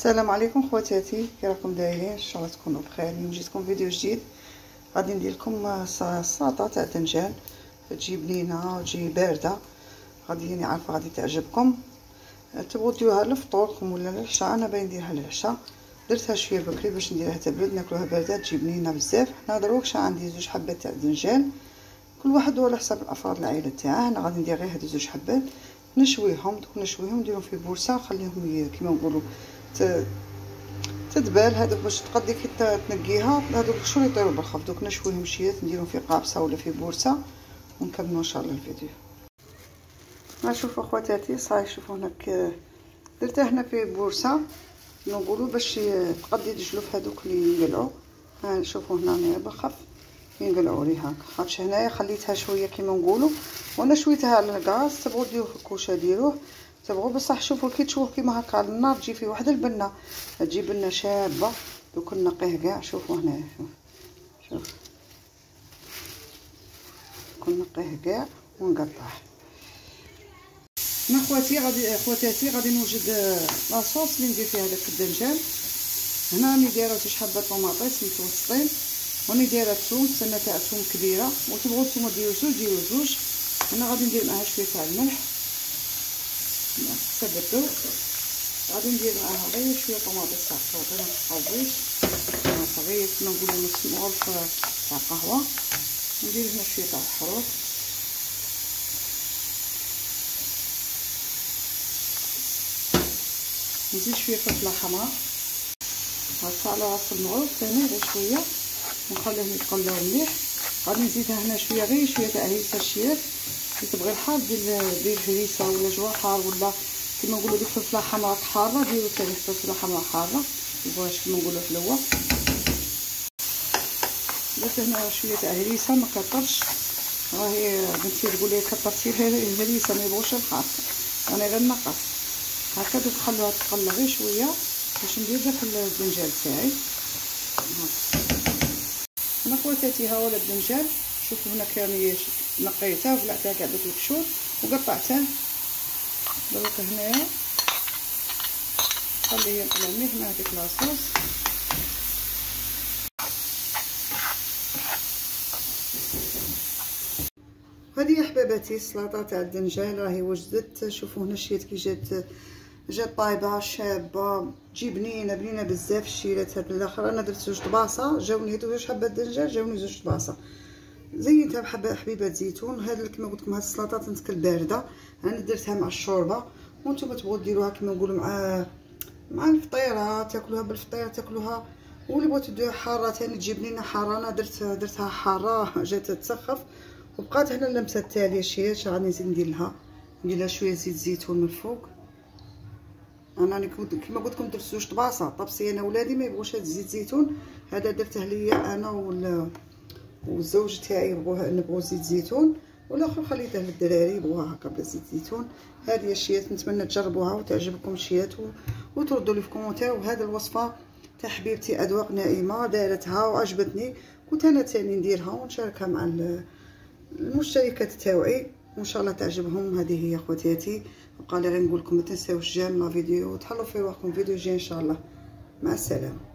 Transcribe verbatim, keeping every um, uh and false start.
السلام عليكم خواتاتي، كي راكم دايرين؟ ان شاء الله تكونوا بخير. اليوم جيتكم فيديو جديد، غادي ندير لكم السلطه تاع الدنجال. تجي بنينه وتجي بارده، غادي يعني عارفه غادي تعجبكم. تبغوا ديروها للفطوركم ولا للعشاء، انا باين نديرها للعشاء. درتها شويه بكري باش نديرها تبرد ناكلوها بارده، تجي بنينه بزاف. حنا دروك شا عندي زوج حبات تاع الدنجال، كل واحد على حسب الافراد العائله تاعه. انا غادي ندير غير هاد زوج حبات، نشويهم دوك نشويهم نديرهم في بورصه ونخليهم كيما نقولوا تدبال. هذوك باش تقدي كي تنقيها هذوك شو يطيروا بالخف، دوك نشويهم شيات نديرهم في قابصه ولا في بورصه ونكملوا ان شاء الله الفيديو. ها شوفوا خواتاتي، صاي شوفوا هناك درتها هنا في بورصه نقولوا باش تقدي الجلوف هذوك اللي ينقلعوا. ها شوفوا هنا بالخف ينقلعوا لي هاك، خاطش هنايا خليتها شويه كيما نقولوا وانا شويتها على الغاز. تبغوا ديروه في الكوشه ديروه، تبغوا بصح شوفوا كي تشوفوا كيما هكا على النار تجي فيه واحد البنه، تجي بنه شابه. دوك نقيه كاع، شوفوا هنايا شوف شوف نقيه كاع ونقطعه. هنا خواتي غادي خواتاتي غادي نوجد لاصوص اللي ندير فيها داك الدنجال. هنا راني دايره جوج حبات طوماطيس متوسطين، راني دايره الثوم سنه تاع ثوم كبيره، وتبغوا الثوم ديروا زوج ديروا زوج. هنا غادي ندير معاها شويه تاع الملح سبتو، غادي ندير معاها غير شويه طوماطيس تاع الصوص ما تقاوبوش، صغير كما نقولوا نص مغرف تاع قهوه. ندير هنا شويه تاع الحروق، نزيد شويه فلفله حمراء هكا على راس المغرف ثاني غير شويه ونخليهم يتقلاو مليح. غادي نزيدها هنا شويه غير شويه تاع هريسه الشياف، كي تبغي الحار دير دير هريسه ولا جوا حار ولا كيما نقولوا ديك الفلفله حمراء حاره، ديروا ثاني فلفله حمراء حاره باش كيما نقولوا حلوه. درت هنا شويه تاع هريسه ما كثرش، راهي بنتي تقول لي كثرتي الهريسه ما يبغوش الحار، انا غير نقص هكا. دوك خلوها تقلى غير شويه باش ندير داك الدنجال تاعي. هنا خواتاتي ها هو الدنجال، شوفوا هنا كامل نقيته وبلعته كاع دوك القشور وقطعته. دروك هنايا خليه ينقلع مليح مع ديك لاصوص. هذه يا حباباتي السلطه تاع الدنجال راهي وجدت. شوفوا هنا الشيات كي جات جات طايبه شابه، تجي بنينه بنينه بزاف. الشيرات هاد الاخر انا درت زوج طباصه جاوني هادو زوج حبات دنجال جاوني زوج طباصه، زينتها بحبه حبيبات زيتون. هاد كيما قلت لكم هاد السلطه تنتكل بارده، انا درتها مع الشوربه وانتم تبغوا ديروها كيما نقولوا مع مع الفطيره، تاكلوها بالفطيره تاكلوها، واللي بغيتو ديروها حاره ثاني تجي بنينه حاره. انا درت درتها حاره جات تسخف وبقات هنا اللمسه التاليه الشيات. غادي نزيد ندير لها ندير لها شويه زيت زيتون من الفوق. انا راني كيما قلت لكم درت زوج طباصه طبسي انا ولادي ما يبغوش هاد زيت زيتون، هذا درته ليا انا ولا والزوج تاعي يبغوها نبغوا زيت زيتون، والاخر خليته للدراري يبغوها هكا بلا زيت زيتون. هذه الشيات نتمنى تجربوها وتعجبكم الشيات وتردوا لي في كومونتير. وهذه الوصفه تاع حبيبتي اذواق نائمه دارتها وعجبتني، كنت انا ثاني نديرها ونشاركها مع المشتركات تاوعي وان شاء الله تعجبهم. هذه هي خواتاتي، بقى لي غير نقول لكم ما تنساوش جيم لا فيديو وتحلوا في رواحكم. فيديو جاي ان شاء الله، مع السلامه.